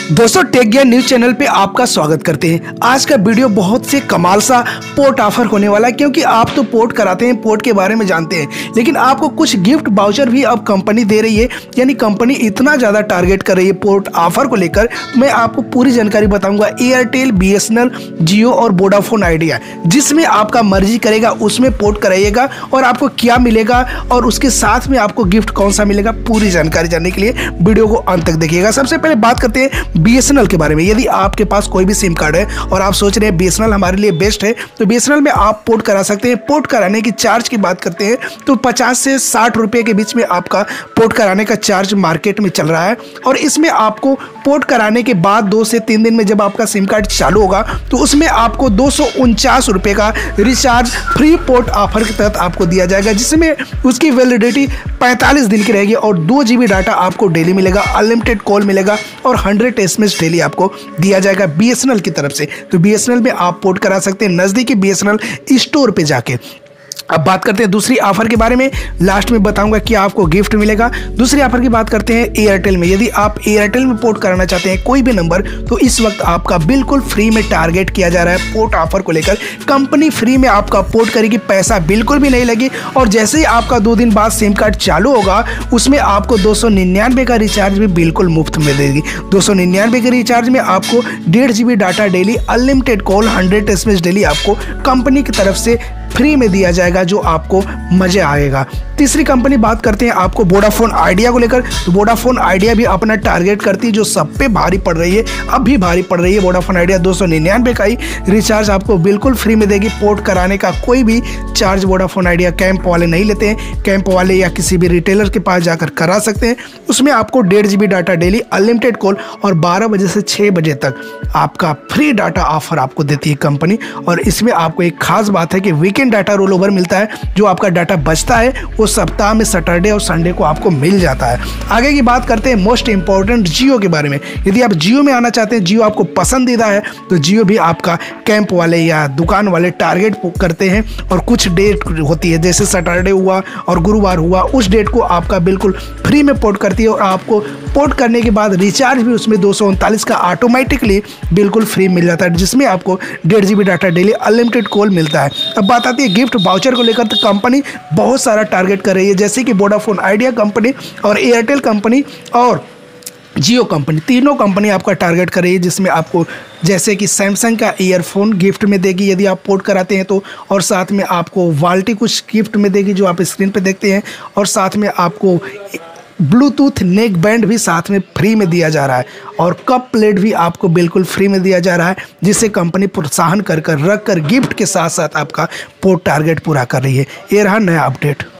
दोस्तों टेक ज्ञान news channel पे आपका स्वागत करते हैं। आज का वीडियो बहुत से कमाल सा पोर्ट ऑफर होने वाला है, क्योंकि आप तो पोर्ट कराते हैं, पोर्ट के बारे में जानते हैं, लेकिन आपको कुछ गिफ्ट वाउचर भी अब कंपनी दे रही है। यानी कंपनी इतना ज़्यादा टारगेट कर रही है पोर्ट ऑफर को लेकर। मैं आपको पूरी जानकारी बताऊंगा। एयरटेल, बीएसएनएल, जियो और वोडाफोन आइडिया, जिसमें आपका मर्जी करेगा उसमें पोर्ट कराइएगा और आपको क्या मिलेगा और उसके साथ में आपको गिफ्ट कौन सा मिलेगा, पूरी जानकारी जानने के लिए वीडियो को अंत तक देखिएगा। सबसे पहले बात करते हैं बीएसएनएल के बारे में। यदि आपके पास कोई भी सिम कार्ड है और आप सोच रहे हैं बीएसएनएल हमारे लिए बेस्ट है, तो बीएसएनएल में आप पोर्ट करा सकते हैं। पोर्ट कराने की चार्ज की बात करते हैं तो 50 से 60 रुपये के बीच में आपका पोर्ट कराने का चार्ज मार्केट में चल रहा है। और इसमें आपको पोर्ट कराने के बाद 2 से 3 दिन में जब आपका सिम कार्ड चालू होगा तो उसमें आपको 249 रुपये का रिचार्ज फ्री पोर्ट ऑफर के तहत आपको दिया जाएगा, जिसमें उसकी वैलिडिटी 45 दिन की रहेगी और 2 GB डाटा आपको डेली मिलेगा, अनलिमिटेड कॉल मिलेगा और 100 SMS डेली आपको दिया जाएगा बीएसएनएल की तरफ से। तो बीएसएनएल में आप पोर्ट करा सकते हैं नज़दीकी बीएसएनएल स्टोर पे जाके। अब बात करते हैं दूसरी ऑफर के बारे में। लास्ट में बताऊंगा कि आपको गिफ्ट मिलेगा। दूसरी ऑफर की बात करते हैं एयरटेल में। यदि आप एयरटेल में पोर्ट कराना चाहते हैं कोई भी नंबर, तो इस वक्त आपका बिल्कुल फ्री में टारगेट किया जा रहा है पोर्ट ऑफर को लेकर। कंपनी फ्री में आपका पोर्ट करेगी, पैसा बिल्कुल भी नहीं लगी। और जैसे ही आपका 2 दिन बाद सिम कार्ड चालू होगा उसमें आपको 299 का रिचार्ज भी बिल्कुल मुफ्त में देगी। 299 के रिचार्ज में आपको 1.5 GB data daily, unlimited call, 100 SMS daily आपको कंपनी की तरफ से फ्री में दिया जाएगा, जो आपको मजे आएगा। तीसरी कंपनी बात करते हैं आपको वोडाफोन आइडिया को लेकर। तो वोडाफोन आइडिया भी अपना टारगेट करती है, जो सब पे भारी पड़ रही है, अब भी भारी पड़ रही है। वोडाफोन आइडिया 299 का ही रिचार्ज आपको बिल्कुल फ्री में देगी। पोर्ट कराने का कोई भी चार्ज वोडाफोन आइडिया कैंप वाले नहीं लेते हैं। कैंप वाले या किसी भी रिटेलर के पास जाकर करा सकते हैं। उसमें आपको 1.5 GB data daily, unlimited call और 12 बजे से 6 बजे तक आपका फ्री डाटा ऑफर आपको देती है कंपनी। और इसमें आपको एक खास बात है कि वीकेंड डाटा रोल ओवर मिलता है। जो आपका डाटा बचता है वो सप्ताह में सैटरडे और संडे को आपको मिल जाता है। आगे की बात करते हैं मोस्ट इंपॉर्टेंट जियो के बारे में। यदि आप जियो में आना चाहते हैं, जियो आपको पसंदीदा है, तो जियो भी आपका कैंप वाले या दुकान वाले टारगेट करते हैं। और कुछ डेट होती है, जैसे सैटरडे हुआ और गुरुवार हुआ, उस डेट को आपका बिल्कुल फ्री में पोर्ट करती है। और आपको पोर्ट करने के बाद रिचार्ज भी उसमें 239 का ऑटोमेटिकली बिल्कुल फ्री मिल जाता है, जिसमें आपको 1.5 GB data daily, unlimited call मिलता है। अब बात आती है गिफ्ट वाउचर को लेकर। तो कंपनी बहुत सारा टारगेट कर रही है, जैसे कि वोडाफोन आइडिया कंपनी और एयरटेल कंपनी और जियो कंपनी, तीनों कंपनी आपका टारगेट कर रही है, जिसमें आपको जैसे कि सैमसंग का ईयरफोन गिफ्ट में देगी यदि आप पोर्ट कराते हैं तो, और साथ में आपको वाल्टी कुछ गिफ्ट में देगी जो आप स्क्रीन पे देखते हैं, और साथ में आपको ब्लूटूथ नेक बैंड भी साथ में फ्री में दिया जा रहा है, और कप प्लेट भी आपको बिल्कुल फ्री में दिया जा रहा है, जिससे कंपनी प्रोत्साहन कर रख कर गिफ्ट के साथ साथ आपका पोर्ट टारगेट पूरा कर रही है। ये रहा नया अपडेट।